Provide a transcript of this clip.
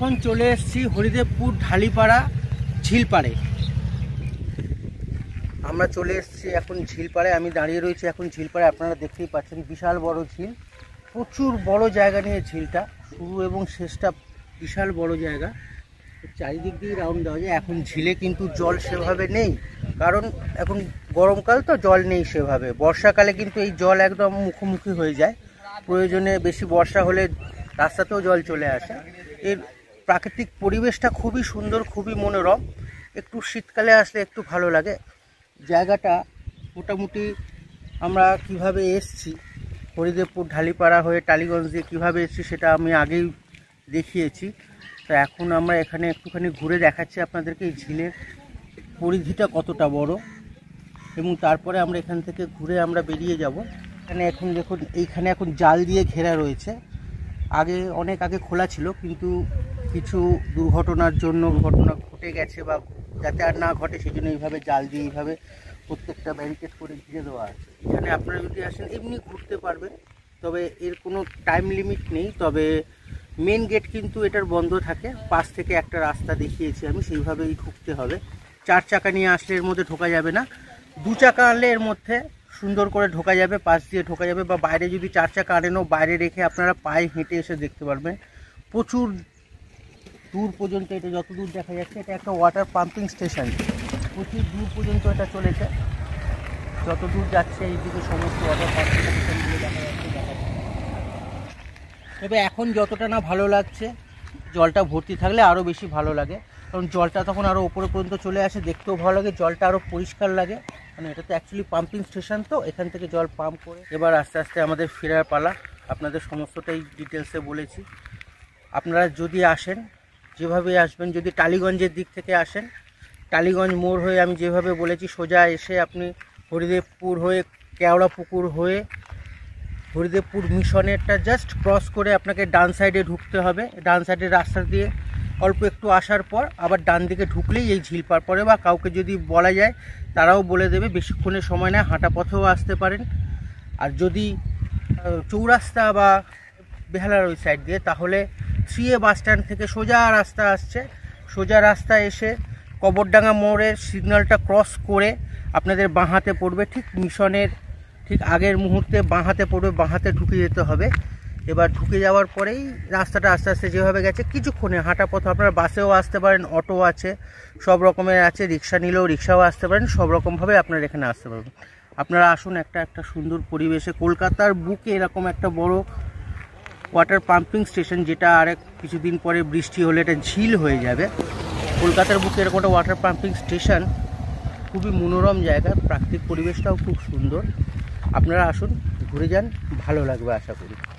এখন চলে এসেছি হরিদেবপুর ঢালিপাড়া ঝিলপাড়ে। আমরা চলে এসেছি এখন ঝিলপাড়ে। আমি দাঁড়িয়ে রয়েছি এখন ঝিলপাড়ে। আপনারা দেখতেই পাচ্ছেন বিশাল বড় ঝিল, প্রচুর বড় জায়গা নিয়ে ঝিলটা, শুরু এবং শেষটা বিশাল বড় জায়গা। চারিদিক দিয়ে রাউন্ড দেওয়া যায়। এখন ঝিলে কিন্তু জল সেভাবে নেই, কারণ এখন গরমকাল তো জল নেই সেভাবে। বর্ষাকালে কিন্তু এই জল একদম মুখোমুখি হয়ে যায়। প্রয়োজনে বেশি বর্ষা হলে রাস্তাতেও জল চলে আসে। এর প্রাকৃতিক পরিবেশটা খুবই সুন্দর, খুবই মনোরম। একটু শীতকালে আসলে একটু ভালো লাগে। জায়গাটা মোটামুটি আমরা কিভাবে এসছি, হরিদেবপুর ঢালিপাড়া হয়ে টালিগঞ্জ দিয়ে কীভাবে এসছি সেটা আমি আগেই দেখিয়েছি। তো এখন আমরা এখানে একটুখানি ঘুরে দেখাচ্ছি আপনাদেরকে এই ঝিলের পরিধিটা কতটা বড়, এবং তারপরে আমরা এখান থেকে ঘুরে আমরা বেরিয়ে যাব। এখানে এখন দেখুন, এইখানে এখন জাল দিয়ে ঘেরা রয়েছে। অনেক আগে খোলা ছিল, কিন্তু কিছু দুর্ঘটনার জন্য ঘটনা ঘটে গেছে, বা যাতে আর না ঘটে সেই জন্য এইভাবে জাল দিয়ে এইভাবে প্রত্যেকটা ব্যারিকেড করে ঘিরে দেওয়া আছে। এখানে আপনারা যদি আসেন এমনি ঘুরতে পারবেন, তবে এর কোনো টাইম লিমিট নেই। তবে মেন গেট কিন্তু এটার বন্ধ থাকে। পাশ থেকে একটা রাস্তা দেখিয়েছি আমি, সেইভাবেই ঢুকতে হবে। 4 চাকা নিয়ে আসলে এর মধ্যে ঢোকা যাবে না, 2 চাকা আনলে এর মধ্যে সুন্দর করে ঢোকা যাবে, পাশ দিয়ে ঢোকা যাবে। বা বাইরে যদি 4 চাকা আনেনও, বাইরে রেখে আপনারা পায়ে হেঁটে এসে দেখতে পারবেন। প্রচুর দূর পর্যন্ত, এটা যত দূর দেখা যাচ্ছে এটা একটা ওয়াটার পাম্পিং স্টেশন। প্রচুর দূর পর্যন্ত এটা চলেছে। যত দূর যাচ্ছে এইদিকে সমস্ত ওয়াটার পাম্পিং স্টেশনগুলো দেখা যাচ্ছে। তবে এখন যতটা না ভালো লাগছে, জলটা ভর্তি থাকলে আরও বেশি ভালো লাগে, কারণ জলটা তখন আরও ওপরে পর্যন্ত চলে আসে, দেখতেও ভালো লাগে, জলটা আরও পরিষ্কার লাগে। মানে এটা তো অ্যাকচুয়ালি পাম্পিং স্টেশন, তো এখান থেকে জল পাম্প করে এবার আস্তে আস্তে আমাদের ফেরার পালা। আপনাদের সমস্তটাই ডিটেলসে বলেছি। আপনারা যদি আসেন, যেভাবে আসবেন, যদি টালিগঞ্জের দিক থেকে আসেন, টালিগঞ্জ মোড় হয়ে আমি যেভাবে বলেছি সোজা এসে আপনি হরিদেবপুর হয়ে কেওড়া পুকুর হয়ে হরিদেবপুর মিশনেরটা জাস্ট ক্রস করে আপনাকে ডান সাইডে ঢুকতে হবে। ডান সাইডের রাস্তা দিয়ে অল্প একটু আসার পর আবার ডান দিকে ঢুকলেই এই ঝিল পার পড়ে। বা কাউকে যদি বলা যায় তারাও বলে দেবে, বেশিক্ষণের সময় না, হাঁটা পথেও আসতে পারেন। আর যদি চৌরাস্তা বা বেহালার ওই সাইড দিয়ে, তাহলে 3A বাস স্ট্যান্ড থেকে সোজা রাস্তা আসছে। সোজা রাস্তা এসে কবরডাঙ্গা মোড়ের সিগন্যালটা ক্রস করে আপনাদের বাঁ হাতে পড়বে, ঠিক মিশনের ঠিক আগের মুহূর্তে বাঁ হাতে পড়বে, বাঁ হাতে ঢুকে যেতে হবে। এবার ঢুকে যাওয়ার পরেই রাস্তাটা আস্তে আস্তে যেভাবে গেছে কিছুক্ষণে হাঁটা পথ। আপনারা বাসেও আসতে পারেন, অটো আছে, সব রকমের আছে, রিক্সা নিলেও রিক্সাও আসতে পারেন, সব রকমভাবে আপনারা এখানে আসতে পারবেন। আপনারা আসুন একটা সুন্দর পরিবেশে। কলকাতার বুকে এরকম একটা বড় ওয়াটার পাম্পিং স্টেশন, যেটা কিছুদিন পরে বৃষ্টি হলে এটা ঝিল হয়ে যাবে। কলকাতার বুকে এরকম একটা ওয়াটার পাম্পিং স্টেশন, খুবই মনোরম জায়গা, প্রাকৃতিক পরিবেশটাও খুব সুন্দর। আপনারা আসুন, ঘুরে যান, ভালো লাগবে আশা করি।